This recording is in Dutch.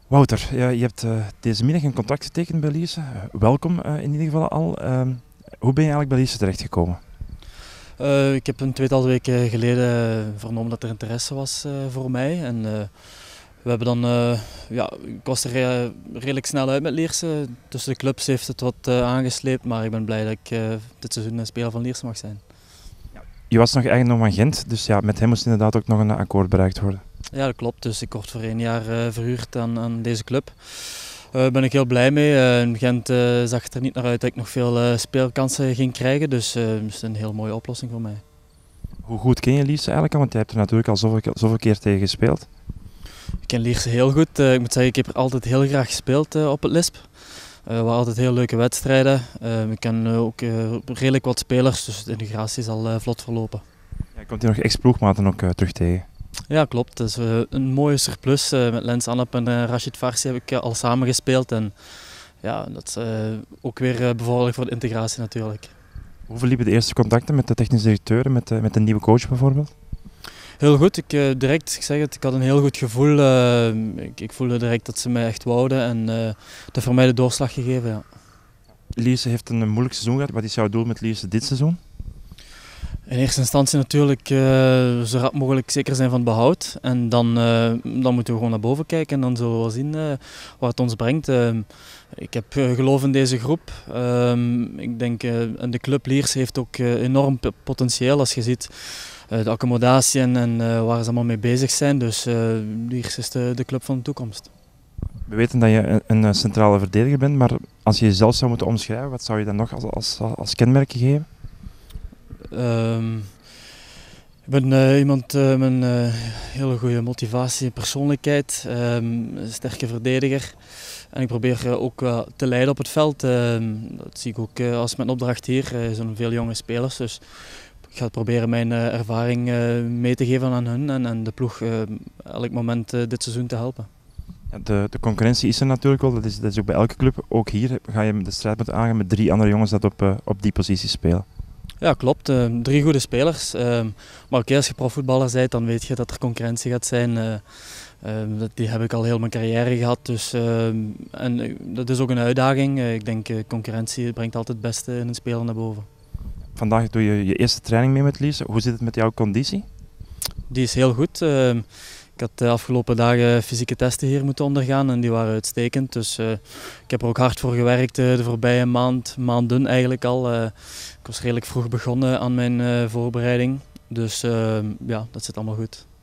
Wouter, je hebt deze middag een contract getekend bij Lierse. Welkom in ieder geval al. Hoe ben je eigenlijk bij Lierse terechtgekomen? Ik heb een tweetal weken geleden vernomen dat er interesse was voor mij. En we hebben dan, ik was er redelijk snel uit met Lierse. Tussen de clubs heeft het wat aangesleept, maar ik ben blij dat ik dit seizoen een speler van Lierse mag zijn. Je was nog eigenlijk nog van Gent, dus ja, met hem moest inderdaad ook nog een akkoord bereikt worden. Ja, dat klopt. Dus ik word voor 1 jaar verhuurd aan deze club. Daar ben ik heel blij mee. In Gent zag het er niet naar uit dat ik nog veel speelkansen ging krijgen, dus het is een heel mooie oplossing voor mij. Hoe goed ken je Lierse eigenlijk al? Want je hebt er natuurlijk al zoveel keer tegen gespeeld. Ik ken Lierse heel goed. Ik moet zeggen, ik heb er altijd heel graag gespeeld op het LISP. We hadden altijd heel leuke wedstrijden. Ik ken ook redelijk wat spelers, dus de integratie is al vlot verlopen. Ja, je komt hier nog ex-ploegmaten ook terug tegen. Ja, klopt. Dat is een mooie surplus. Met Lens Annep en Rachid Farsi heb ik al samen gespeeld. En ja, dat is ook weer bevorderlijk voor de integratie natuurlijk. Hoe verliepen de eerste contacten met de technische directeur, met de nieuwe coach bijvoorbeeld? Heel goed. Ik zeg het, ik had een heel goed gevoel. Ik voelde direct dat ze mij echt wouden en dat heeft voor mij de doorslag gegeven. Ja. Lierse heeft een moeilijk seizoen gehad. Wat is jouw doel met Lierse dit seizoen? In eerste instantie natuurlijk zo rap mogelijk zeker zijn van het behoud. En dan moeten we gewoon naar boven kijken en dan zullen we wel zien waar het ons brengt. Ik heb geloof in deze groep. Ik denk en de club Lierse heeft ook enorm potentieel als je ziet de accommodatie en waar ze allemaal mee bezig zijn. Dus Lierse is de club van de toekomst. We weten dat je een centrale verdediger bent, maar als je jezelf zou moeten omschrijven, wat zou je dan nog als kenmerken geven? Ik ben iemand met een hele goede motivatie en persoonlijkheid, een sterke verdediger. En ik probeer ook te leiden op het veld. Dat zie ik ook als mijn opdracht hier. Er zijn veel jonge spelers, dus ik ga proberen mijn ervaring mee te geven aan hun en de ploeg elk moment dit seizoen te helpen. Ja, de concurrentie is er natuurlijk wel, dat is ook bij elke club. Ook hier ga je de strijd moeten aangaan met 3 andere jongens dat op die positie spelen. Ja, klopt. 3 goede spelers. Maar oké, als je profvoetballer bent, dan weet je dat er concurrentie gaat zijn. Die heb ik al heel mijn carrière gehad. Dus, en dat is ook een uitdaging. Ik denk concurrentie brengt altijd het beste in een speler naar boven. Vandaag doe je je eerste training mee met Lierse. Hoe zit het met jouw conditie? Die is heel goed. Ik had de afgelopen dagen fysieke testen hier moeten ondergaan en die waren uitstekend. Dus ik heb er ook hard voor gewerkt de voorbije maanden eigenlijk al. Ik was redelijk vroeg begonnen aan mijn voorbereiding. Dus ja, dat zit allemaal goed.